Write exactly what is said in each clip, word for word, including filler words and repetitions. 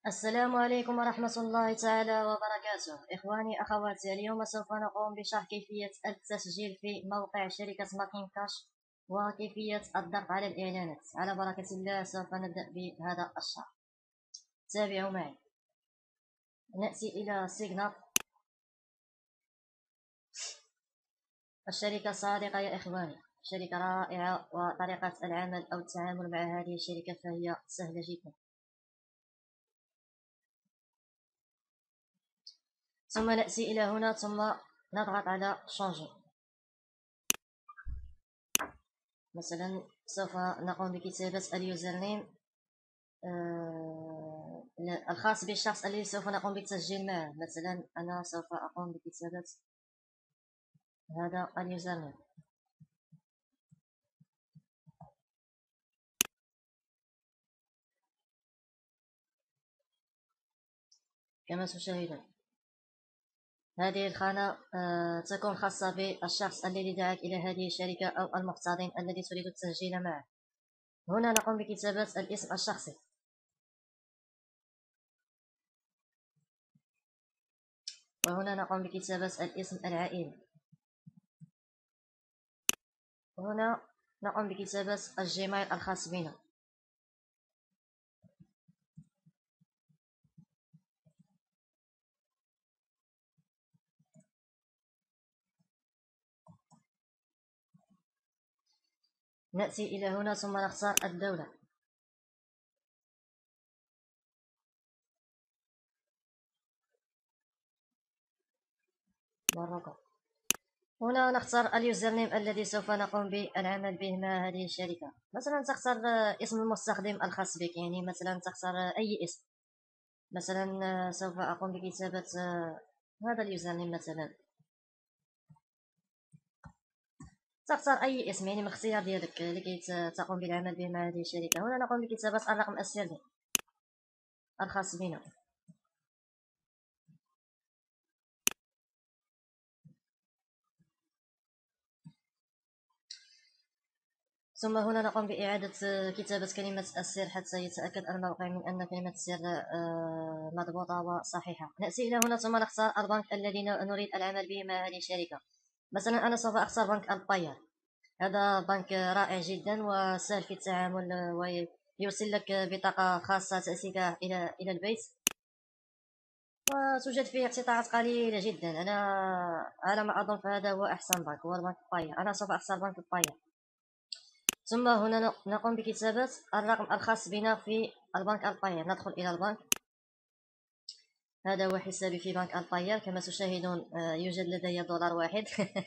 السلام عليكم ورحمة الله تعالى وبركاته. إخواني أخواتي، اليوم سوف نقوم بشرح كيفية التسجيل في موقع شركة ماكنتوش وكيفية الضغط على الإعلانات. على بركة الله سوف نبدأ بهذا الشرح، تابعوا معي. نأتي إلى سيجنال. الشركة صادقة يا إخواني، شركة رائعة، وطريقة العمل أو التعامل مع هذه الشركة فهي سهلة جدا. ثم نأتي إلى هنا، ثم نضغط على شانجي. مثلا سوف نقوم بكتابة اليوزر نيم آه الخاص بالشخص الذي سوف نقوم بالتسجيل معه. مثلا أنا سوف أقوم بكتابة هذا اليوزر نيم. كما تشاهدون هذه الخانة آه تكون خاصة بالشخص الذي دعاك إلى هذه الشركة أو المقتضين الذي تريد التسجيل معه. هنا نقوم بكتابة الاسم الشخصي، وهنا نقوم بكتابة الاسم العائلي، وهنا نقوم بكتابة الجيميل الخاص بنا. نأتي إلى هنا ثم نختار الدولة. مروكو. هنا نختار اليوزر نيم الذي سوف نقوم بالعمل به مع هذه الشركة. مثلا تختار اسم المستخدم الخاص بك، يعني مثلا تختار أي اسم. مثلا سوف أقوم بكتابة هذا اليوزر نيم. مثلا تختار أي اسم، يعني من اختيار ديالك لكي تقوم بالعمل به مع هذه الشركة. هنا نقوم بكتابة الرقم السري الخاص بنا. ثم هنا نقوم بإعادة كتابة كلمة السر حتى يتأكد الموقع من أن كلمة السر مضبوطة وصحيحة. نأتي إلى هنا ثم نختار البنك الذي نريد العمل به مع هذه الشركة. مثلا أنا سوف أختار بنك الباير. هذا بنك رائع جدا وسهل في التعامل، ويرسل لك بطاقة خاصة تأتيك إلى إلى البيت، وتوجد فيه اقتطاعات قليلة جدا. أنا على ما أظن فهذا هو أحسن بنك، هو البنك الباير. أنا سوف أختار بنك الباير. ثم هنا نقوم بكتابة الرقم الخاص بنا في البنك الباير. ندخل إلى البنك. هذا هو حسابي في بنك الباير. كما تشاهدون يوجد لدي دولار واحد.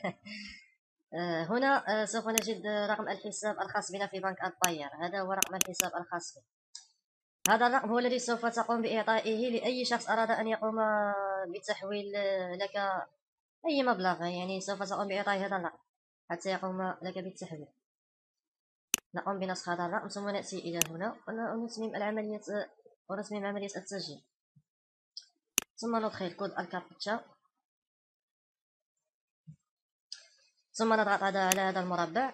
هنا سوف نجد رقم الحساب الخاص بنا في بنك الباير. هذا هو رقم الحساب الخاص بنا. هذا الرقم هو الذي سوف تقوم بإعطائه لأي شخص أراد أن يقوم بتحويل لك أي مبلغ، يعني سوف تقوم بإعطائه هذا الرقم حتى يقوم لك بالتحويل. نقوم بنسخ هذا الرقم ثم نأتي إلى هنا ونتمم العملية ونتمم عملية التسجيل. ثم ندخل كود الكابتشا، ثم نضغط على هذا المربع،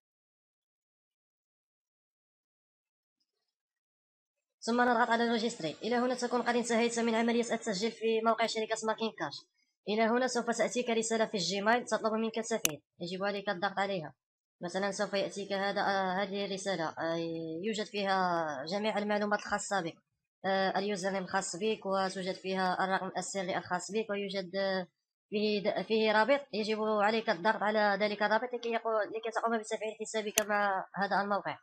ثم نضغط على ريجستري. إلى هنا تكون قد انتهيت من عملية التسجيل في موقع شركة ماكنتوش. إلى هنا سوف تأتيك رسالة في الجيميل تطلب منك تفعيل، يجب عليك الضغط عليها. مثلا سوف يأتيك هذا هذه الرسالة، يوجد فيها جميع المعلومات الخاصة بك، اليوزر نيم الخاص بك، وتوجد فيها الرقم السري الخاص بك، ويوجد فيه فيه رابط. يجب عليك الضغط على ذلك الرابط لكي يقول لكي تقوم بتفعيل حسابك مع هذا الموقع.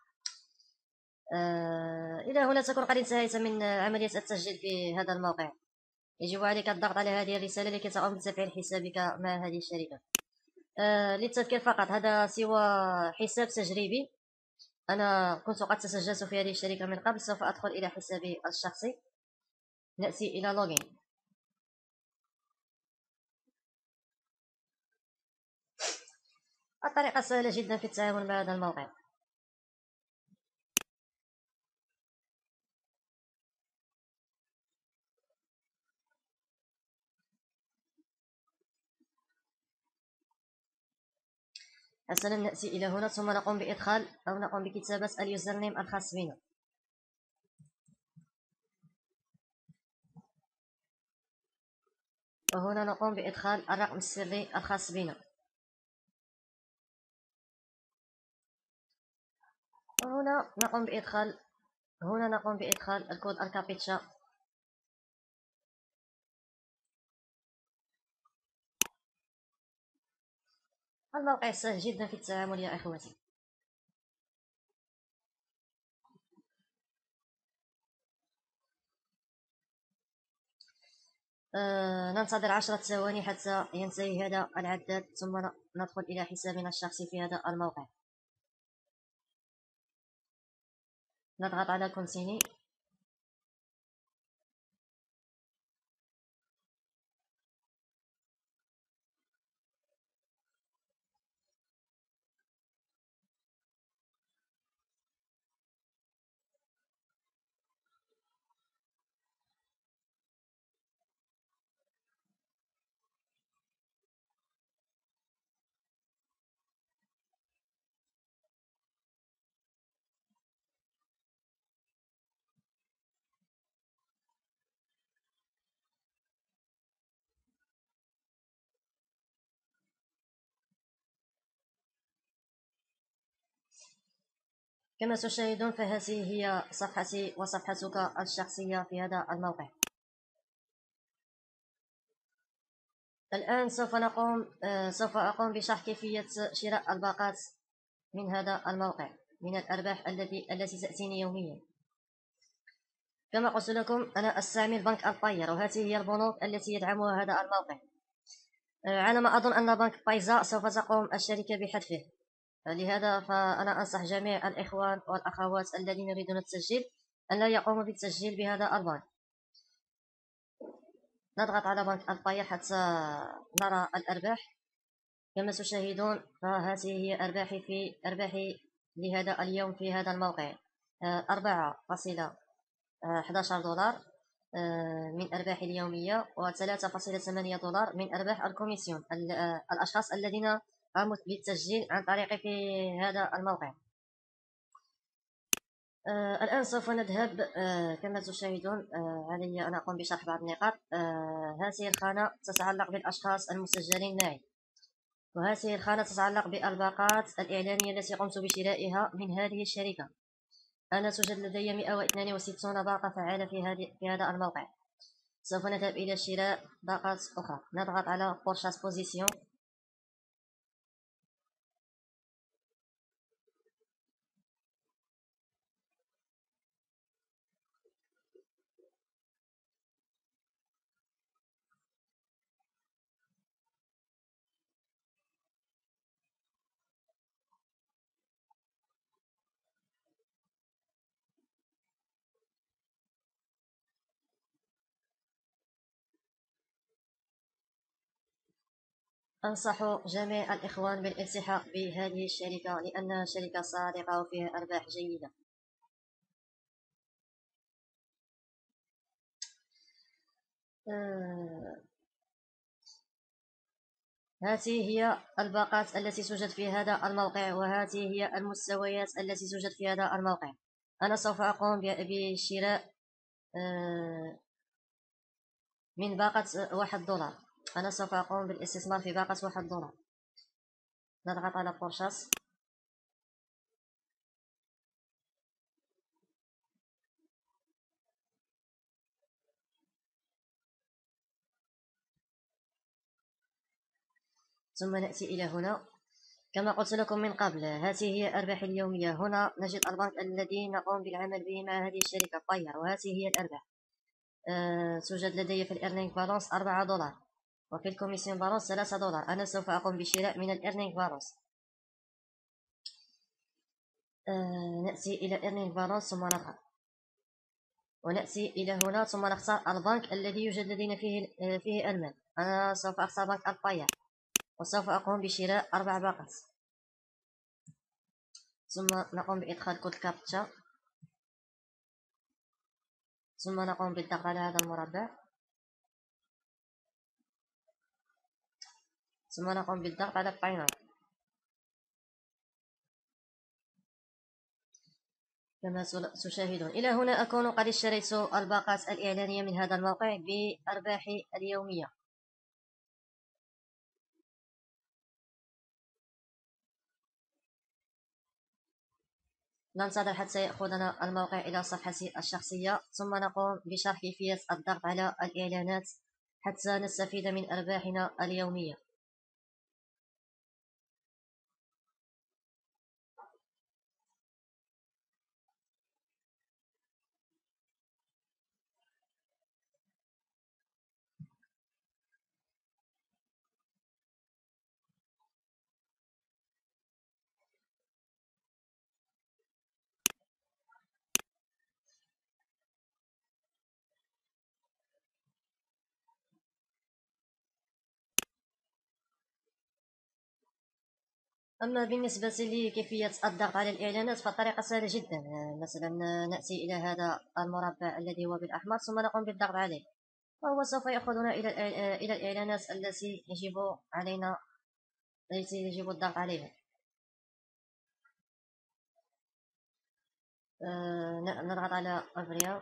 آه إلى هنا تكون قد انتهيت من عملية التسجيل في هذا الموقع. يجب عليك الضغط على هذه الرسالة لكي تقوم بتفعيل حسابك مع هذه الشركة. آه للتذكير فقط، هذا سوى حساب تجريبي. أنا كنت قد تسجلت في هذه الشركة من قبل. سوف أدخل إلى حسابي الشخصي. نأتي إلى لوجين. الطريقة سهلة جدا في التعامل مع هذا الموقع. حسنا، نأتي إلى هنا ثم نقوم بإدخال أو نقوم بكتابة اليوزر نيم الخاص بنا. وهنا نقوم بإدخال الرقم السري الخاص بنا، وهنا نقوم بإدخال هنا نقوم بإدخال الكود الكابتشا. الموقع سهل جدا في التعامل يا إخوتي. آه ننتظر عشرة ثواني حتى ينتهي هذا العداد، ثم ندخل إلى حسابنا الشخصي في هذا الموقع. نضغط على كونتيني. كما تشاهدون فهذه هي صفحتي وصفحتك الشخصية في هذا الموقع. الآن سوف نقوم آه سوف أقوم بشرح كيفية شراء الباقات من هذا الموقع من الأرباح التي التي تأتيني يوميا. كما قلت لكم أنا أستعمل بنك الطير، وهذه هي البنوك التي يدعمها هذا الموقع. آه على ما أظن أن بنك بايزا سوف تقوم الشركة بحذفه، لهذا فأنا أنصح جميع الإخوان والأخوات الذين يريدون التسجيل أن لا يقوموا بالتسجيل بهذا البنك. نضغط على بنك الطير حتى نرى الأرباح. كما تشاهدون فهذه هي أرباحي في أرباحي لهذا اليوم في هذا الموقع، أربعة فاصلة أحد عشر دولار من أرباحي اليومية، وثلاثة فاصلة ثمانية دولار من أرباح الكوميسيون الأشخاص الذين قاموا بالتسجيل عن طريقي في هذا الموقع. آه الآن سوف نذهب آه كما تشاهدون آه علي أن أقوم بشرح بعض النقاط. آه هذه الخانة تتعلق بالأشخاص المسجلين معي، وهذه الخانة تتعلق بالباقات الإعلانية التي قمت بشرائها من هذه الشركة. أنا توجد لدي مئة واثنين وستون باقة فعالة في, هذه في هذا الموقع. سوف نذهب إلى شراء باقات أخرى. نضغط على بورشاس بوزيسيون. أنصح جميع الإخوان بالالتحاق بهذه الشركة لأنها شركة صادقة وفيها أرباح جيدة. آه هذه هي الباقات التي توجد في هذا الموقع، وهذه هي المستويات التي توجد في هذا الموقع. أنا سوف أقوم بشراء آه من باقة واحد دولار. أنا سوف أقوم بالاستثمار في باقة واحد دولار. نضغط على بورشاس. ثم نأتي إلى هنا. كما قلت لكم من قبل هذه هي أرباح اليومية. هنا نجد البنك الذي نقوم بالعمل به مع هذه الشركة طير، وهذه هي الأرباح. أه توجد لدي في الإيرنينج بالانس أربعة دولار، وفي الكوميسيون بالانس ثلاثة دولار. أنا سوف أقوم بشراء من الإيرنينج بالانس. أه نأتي إلى الإيرنينج بالانس ثم نضغط، ونأتي إلى هنا ثم نختار البنك الذي يوجد لدينا فيه فيه المال. أنا سوف أختار بنك الطير، وسوف أقوم بشراء أربع باقات. ثم نقوم بإدخال كود كابتشا، ثم نقوم بالضغط على هذا المربع، ثم نقوم بالضغط على الباينر. كما تشاهدون إلى هنا أكون قد اشتريت الباقات الإعلانية من هذا الموقع بأرباحي اليومية. ننتظر حتى يأخذنا الموقع إلى صفحتي الشخصية، ثم نقوم بشرح كيفية الضغط على الإعلانات حتى نستفيد من أرباحنا اليومية. أما بالنسبة لكيفية الضغط على الإعلانات فالطريقة سهلة جدا. مثلا نأتي إلى هذا المربع الذي هو بالأحمر، ثم نقوم بالضغط عليه، وهو سوف يأخذنا إلى إلى الإعلانات التي يجب علينا التي يجب الضغط عليها. آه، نضغط على أفريا.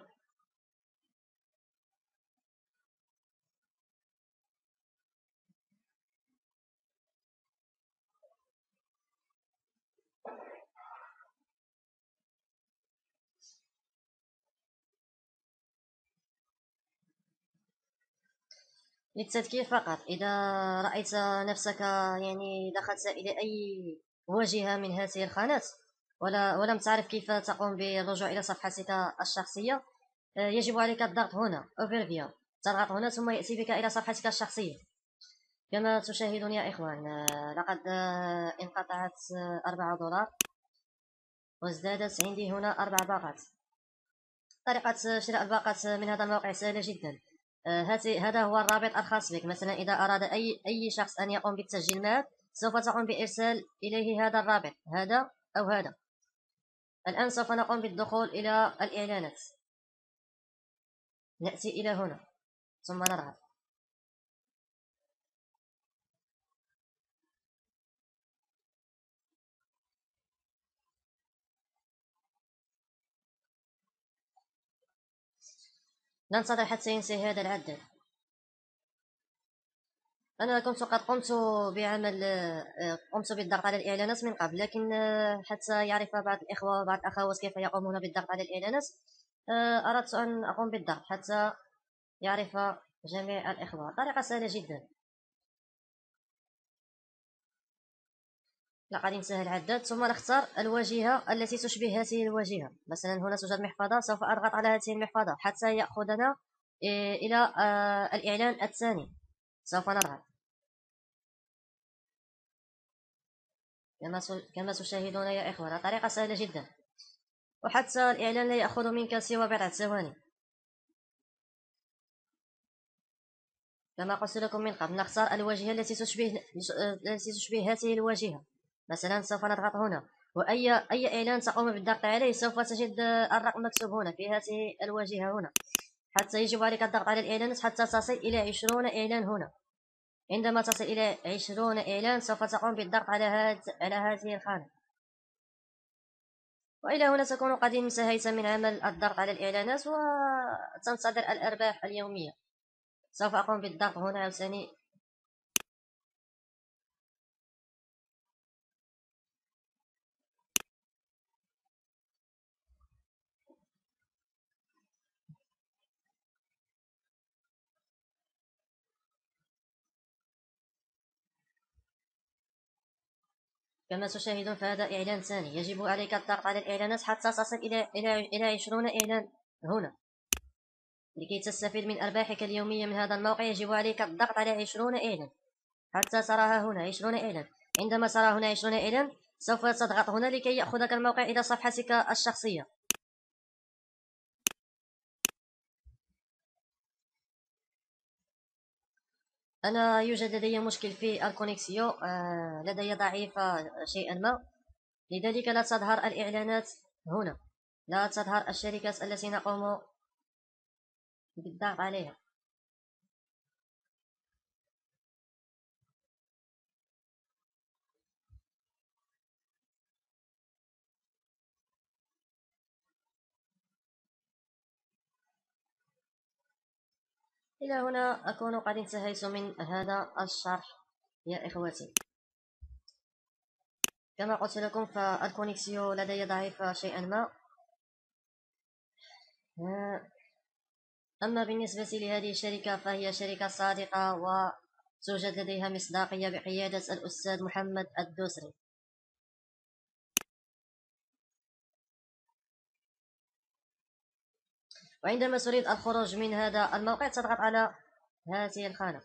للتذكير فقط، إذا رأيت نفسك يعني دخلت إلى أي واجهة من هذه القناة ولا ولم تعرف كيف تقوم بالرجوع إلى صفحتك الشخصية، يجب عليك الضغط هنا Overview، تضغط هنا ثم يأتي بك إلى صفحتك الشخصية. كما تشاهدون يا إخوان، لقد انقطعت أربعة دولار وازدادت عندي هنا أربع باقات. طريقة شراء الباقات من هذا الموقع سهلة جدا. هذا هو الرابط الخاص بك. مثلا إذا أراد أي أي شخص أن يقوم بالتسجيل معك، سوف تقوم بإرسال إليه هذا الرابط، هذا أو هذا. الآن سوف نقوم بالدخول إلى الإعلانات. نأتي إلى هنا ثم نضغط. ننتظر حتى ينتهي هذا العداد. أنا كنت قد قمت بعمل قمت بالضغط على الإعلانات من قبل، لكن حتى يعرف بعض الإخوة وبعض الأخوات كيف يقومون بالضغط على الإعلانات، أردت أن أقوم بالضغط حتى يعرف جميع الإخوة. طريقة سهلة جدا. لقد انتهى العداد، ثم نختار الواجهة التي تشبه هذه الواجهة. مثلا هنا توجد محفظة، سوف أضغط على هذه المحفظة حتى يأخذنا إلى الإعلان الثاني. سوف نضغط كما تشاهدون يا إخوان. طريقة سهلة جدا، وحتى الإعلان لا يأخذ منك سوى بضعة ثواني. كما قلت لكم من قبل، نختار الواجهة التي تشبه التي تشبه هذه الواجهة. مثلا سوف نضغط هنا، وأي أي إعلان تقوم بالضغط عليه سوف تجد الرقم مكتوب هنا في هذه الواجهة هنا. حتى يجب عليك الضغط على الإعلانات حتى تصل إلى عشرون إعلان هنا. عندما تصل إلى عشرون إعلان سوف تقوم بالضغط على هذه على هذه الخانة. وإلى هنا تكون قد انتهيت من عمل الضغط على الإعلانات وتنتظر الأرباح اليومية. سوف أقوم بالضغط هنا عاوتاني. كما تشاهدون فهذا إعلان ثاني. يجب عليك الضغط على الإعلانات حتى تصل إلى إلى إلى عشرون إعلان هنا. لكي تستفيد من أرباحك اليومية من هذا الموقع يجب عليك الضغط على عشرون إعلان حتى تراها هنا عشرون إعلان. عندما ترى هنا عشرون إعلان سوف تضغط هنا لكي يأخذك الموقع إلى صفحتك الشخصية. أنا يوجد لدي مشكل في الكونيكسيو، آه لدي ضعيفة شيئا ما، لذلك لا تظهر الإعلانات هنا، لا تظهر الشركات التي نقوم بالضغط عليها. إلى هنا أكون قد انتهيت من هذا الشرح يا إخوتي. كما قلت لكم فالكونيكسيو لدي ضعيفة شيئا ما. أما بالنسبة لهذه الشركة فهي شركة صادقة وتوجد لديها مصداقية بقيادة الأستاذ محمد الدوسري. وعندما تريد الخروج من هذا الموقع تضغط على هذه الخانة.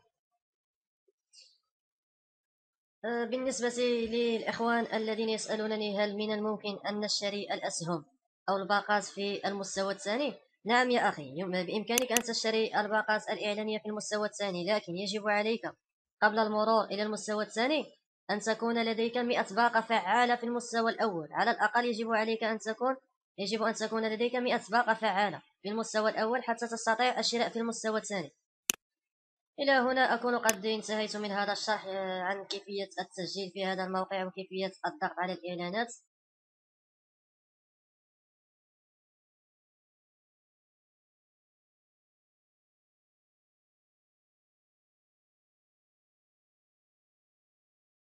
بالنسبة للإخوان الذين يسألونني هل من الممكن أن نشتري الأسهم أو الباقات في المستوى الثاني؟ نعم يا أخي، بإمكانك أن تشتري الباقات الإعلانية في المستوى الثاني، لكن يجب عليك قبل المرور إلى المستوى الثاني أن تكون لديك مئة باقة فعالة في المستوى الأول. على الأقل يجب عليك أن تكون يجب أن تكون لديك مئة باقة فعالة في المستوى الأول حتى تستطيع الشراء في المستوى الثاني. إلى هنا أكون قد انتهيت من هذا الشرح عن كيفية التسجيل في هذا الموقع وكيفية الضغط على الإعلانات.